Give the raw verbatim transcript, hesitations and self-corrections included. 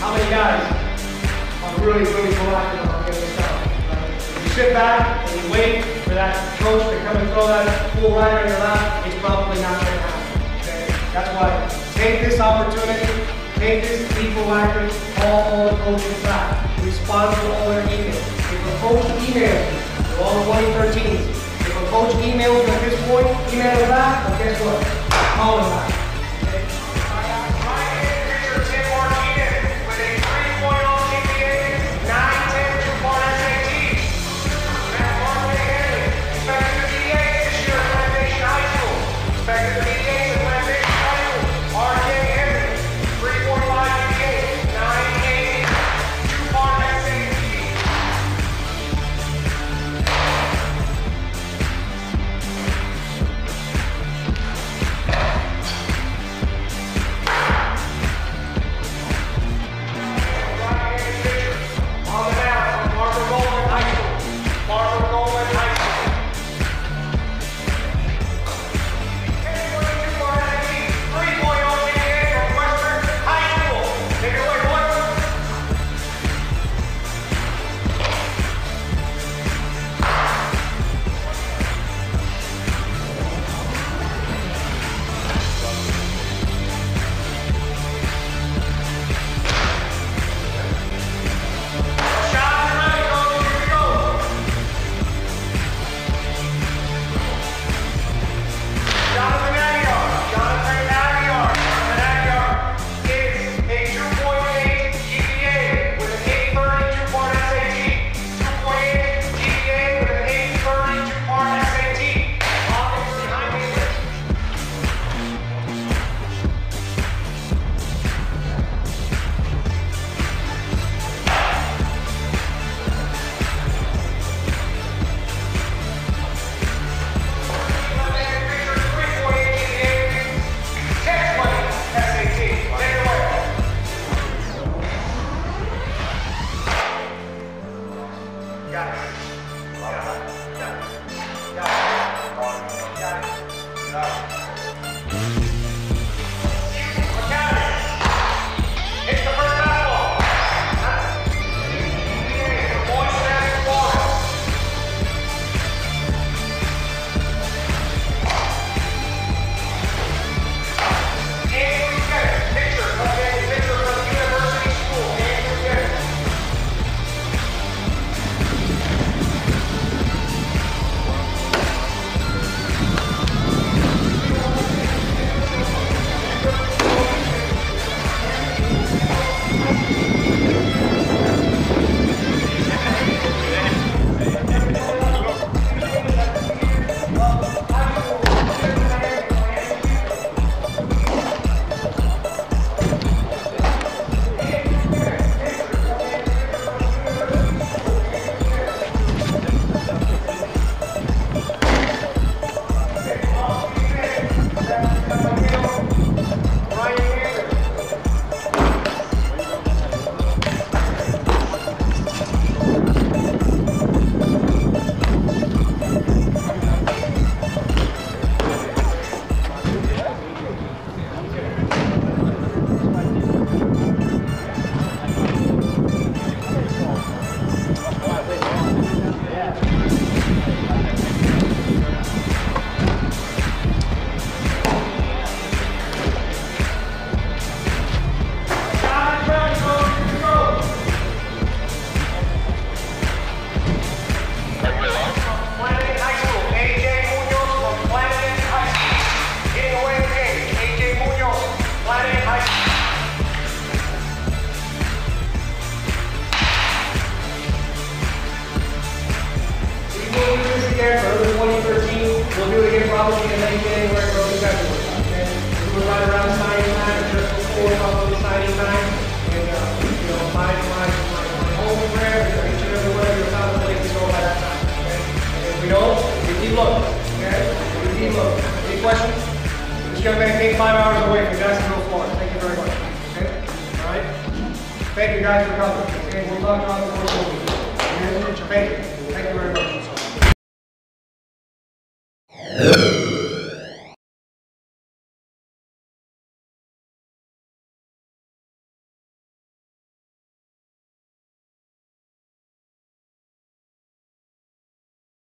How many guys are really, really proactive about getting started? Right? If you sit back and you wait for that coach to come and throw that full rider in your lap, it's probably not going to happen. Okay? That's why take this opportunity, take this, be proactive, call all the coaches back, respond to all their emails. If a coach emails you, they're all twenty thirteens, if a coach emails you at this point, email them back, well guess what? Call them back. twenty thirteen, we'll do it again probably in late January, early February. Okay? We're right around signing time, or just before probably signing time. And, uh, you know, my, my, my, my hope and prayer is that each and every one of your athletes can go by that time. Okay? And if we don't, we keep looking. Okay? We keep looking. Any questions? This young man came five hours away from Jacksonville, Florida. Thank you very much. Okay? All right? Thank you guys for coming. Okay? We'll talk about the course of the week. Thank you. Thank you very much.